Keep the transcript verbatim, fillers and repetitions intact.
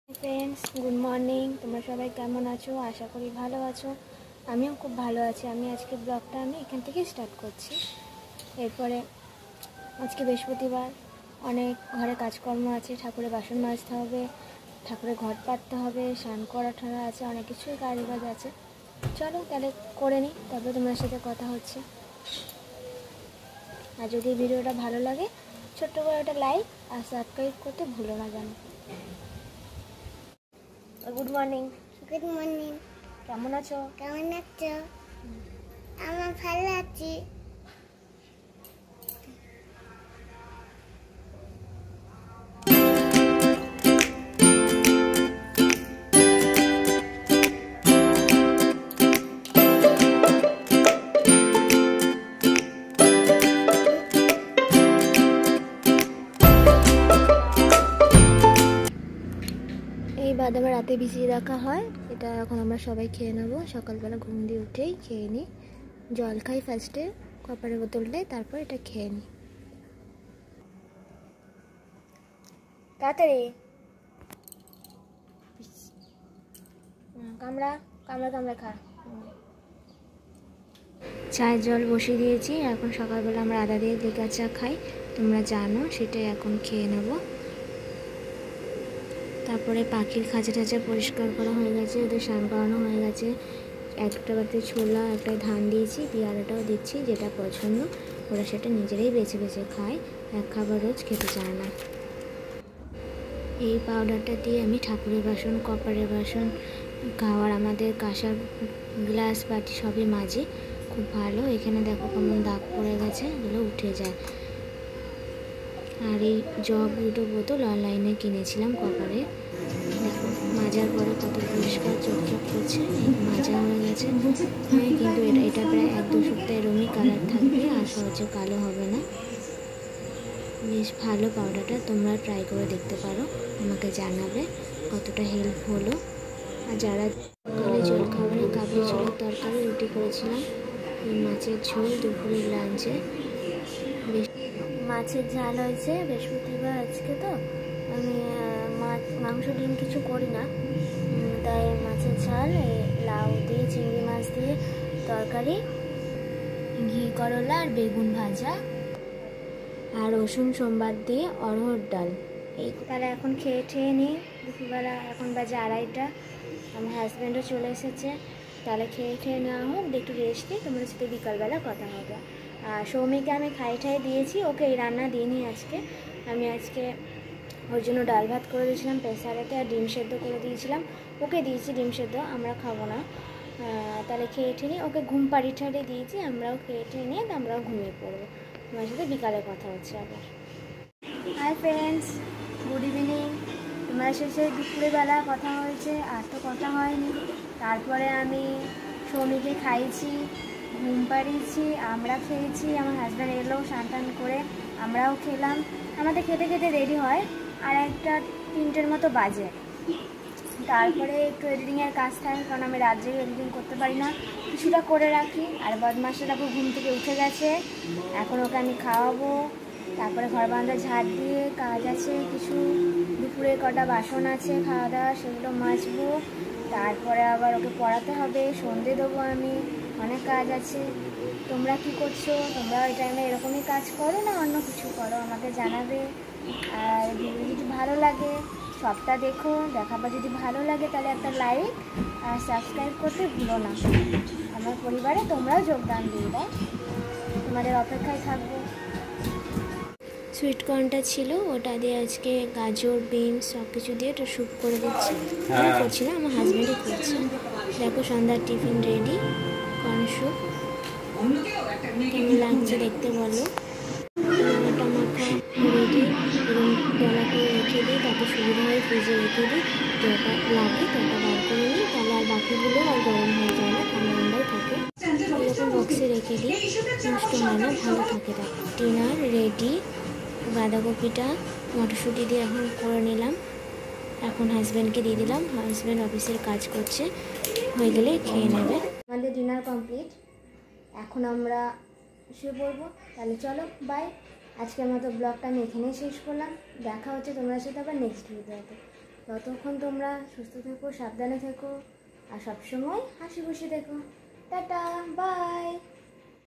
Friends, good morning. তোমরা সবাই কেমন আছো? আশা করি ভালো আছো। আমিও খুব ভালো আছি। আমি আজকে ব্লগটা আমি এখান থেকে স্টার্ট করছি। এরপরে আজকে বৃহস্পতিবার, অনেক ঘরে কাজকর্ম আছে। ঠাকুরের বাসন মাজতে হবে, ঠাকুরের ঘর পাততে হবে, স্নান করা ঠাড়া আছে, অনেক কিছুই কাজ বাজ আছে। চলো তাহলে করে নিই, তারপরে তোমার সাথে কথা হচ্ছে। আর যদি ভিডিওটা ভালো লাগে ছোট্ট করে একটা লাইক আর সাবস্ক্রাইব করতে ভুলো না জানো। Good morning. Good morning. কেমন আছো? কেমন আছো? আমার ভালো আছি। এই বাদাম রাতে ভিজিয়ে রাখা হয়, এটা এখন আমরা সবাই খেয়ে নেবো। সকালবেলা ঘুম দিয়ে উঠেই খেয়ে নিই। জল খাই ফার্স্টে, কপারের বোতলটাই, তারপর এটা খেয়ে নিই। তাড়াতাড়ি কামড়া কামড়া কামড়া খা। চায়ের জল বসিয়ে দিয়েছি। এখন সকালবেলা আমরা আদা দিয়ে লিকার চা খাই, তোমরা জানো, সেটাই এখন খেয়ে নেবো। তারপরে পাখির খাঁচা টাচা পরিষ্কার করা হয়ে গেছে, ওদের স্নান করানো হয়ে গেছে। একটা বাড়িতে ছোলা, একটা ধান দিয়েছি, পেয়ারাটাও দিচ্ছি, যেটা পছন্দ ওরা সেটা নিজেরাই বেছে বেছে খায়, এক খাবার রোজ খেতে চায় না। এই পাউডারটা দিয়ে আমি ঠাকুরের বাসন, কপারের বাসন, খাওয়ার আমাদের কাঁসার গ্লাস বাটি সবই মাজি। খুব ভালো। এখানে দেখো কেমন দাগ পড়ে গেছে, এগুলো উঠে যায়। আর এই জগ দুটো বোতল অনলাইনে কিনেছিলাম কপারে। দেখো মাজার পরে কত পরিষ্কার চকচক করছে, মাজা হয়ে গেছে। হ্যাঁ, কিন্তু এটা এটা প্রায় এক দু সপ্তাহ এরমই কালার থাকবে, আর সহজে কালো হবে না। বেশ ভালো পাউডারটা, তোমরা ট্রাই করে দেখতে পারো, আমাকে জানাবে কতটা হেল্প হলো। আর যারা সকালে জল খাবারে কাবলি ছোলার তরকারি, রুটি করেছিলাম, এই মাছের ঝোল দুপুরের লাঞ্চে। বেশ মাছের ঝাল হয়েছে, বৃহস্পতিবার আজকে তো আমি মাছ মাংস ডিম কিছু করি না, তাই মাছের ঝাল, লাউ দিয়ে চিংড়ি মাছ দিয়ে তরকারি, ঘি করলা আর বেগুন ভাজা, আর রসুন সোমবার দিয়ে অরহর ডাল। এই তাহলে এখন খেয়ে খেয়ে নিই। দুপুরবেলা এখন বাজে আড়াইটা, আমার হাজব্যান্ডও চলে এসেছে। তাহলে খেয়ে খেয়ে নেওয়া হোক, একটু রেস্ট নিই, তোমার সাথে বিকালবেলা কথা হবে। আর সৌমিকে আমি খাই ঠাই দিয়েছি, ওকে এই রান্না দিইনি আজকে। আমি আজকে ওর জন্য ডাল ভাত করে দিয়েছিলাম প্রেসারেতে, আর ডিম সেদ্ধ করে দিয়েছিলাম। ওকে দিয়েছি ডিম সেদ্ধ, আমরা খাবো না। তাহলে খেয়ে ঠেয়ে নিয়ে ওকে ঘুম পাড়ি ঠাড়ি দিয়েছি, আমরাও খেয়ে ঠেয়ে নিয়ে আমরাও ঘুমিয়ে পড়বো। তোমার সাথে বিকালে কথা হচ্ছে আবার। Hi friends, good evening. তোমার শেষে দুপুরবেলা কথা হয়েছে, আর তো কথা হয়নি। তারপরে আমি সৌমিকে খাইয়েছি, ঘুম পাড়িয়েছি, আমরা খেয়েছি, আমার হাজব্যান্ড এলো স্নান টান করে, আমরাও খেলাম। আমাদের খেতে খেতে রেডি হয় আর একটা তিনটের মতো বাজে। তারপরে একটু এডিটিংয়ের কাজ থাকে, কারণ আমি রাত জেগে এডিটিং করতে পারি না, কিছুটা করে রাখি। আর বদমাসটা তারপর ঘুম থেকে উঠে গেছে, এখন ওকে আমি খাওয়াবো। তারপরে ঘর বারান্দা ঝাড় দিয়ে কাজ আছে কিছু, দুপুরে কটা বাসন আছে খাওয়া দাওয়া, সেগুলো মাজবো। তারপরে আবার ওকে পড়াতে হবে, সন্ধে দেবো আমি, অনেক কাজ আছে। তোমরা কি করছো? তোমরা ওই টাইমে এরকমই কাজ করো না অন্য কিছু করো? আমাকে জানাবে। আর ভিডিও যদি ভালো লাগে সবটা দেখো, দেখাবার যদি ভালো লাগে তাহলে একটা লাইক আর সাবস্ক্রাইব করতে ভুলো না। আমার পরিবারে তোমরাও যোগদান দিয়ে দাও, তোমাদের অপেক্ষায় থাকবো। সুইট কর্নটা ছিল, ওটা দিয়ে আজকে গাজর, বিনস সব কিছু দিয়ে একটু স্যুপ করে দিচ্ছি। আমি করছি না, আমার হাজব্যান্ডই করছে। দেখো সন্ধ্যার টিফিন রেডি, কর্ন স্যুপ। কেমন লাগছে দেখতে বলো। আটা মাখা রেডি, এরকম ডলা করে রেখে দিই, তাতে সুবিধা হয় ফ্রিজে রেখে দিই, যেটা লাগে তটা বার করে নিই, তাহলে আর বাকিগুলো আর গরম হয়ে যায় না, ঠান্ডা ঠান্ডাই থাকে। এরকম বক্সে রেখে দিই, নষ্ট হয় না, ভালো থাকে। দেখ ডিনার রেডি। বাঁধাকপিটা মটরশুঁটি দিয়ে এখন করে নিলাম, এখন হাজব্যান্ডকে দিয়ে দিলাম, হাজব্যান্ড অফিসের কাজ করছে, হয়ে গেলে খেয়ে নেবে। আমাদের ডিনার কমপ্লিট, এখন আমরা শুয়ে পড়বো। তাহলে চলো বাই। আজকের মতো ব্লগটা আমি এখানেই শেষ করলাম। দেখা হচ্ছে তোমাদের সাথে আবার নেক্সট ভিডিওতে। ততক্ষণ তোমরা সুস্থ থেকো, সাবধানে থেকো আর সবসময় হাসি খুশি থেকো। Tata, by.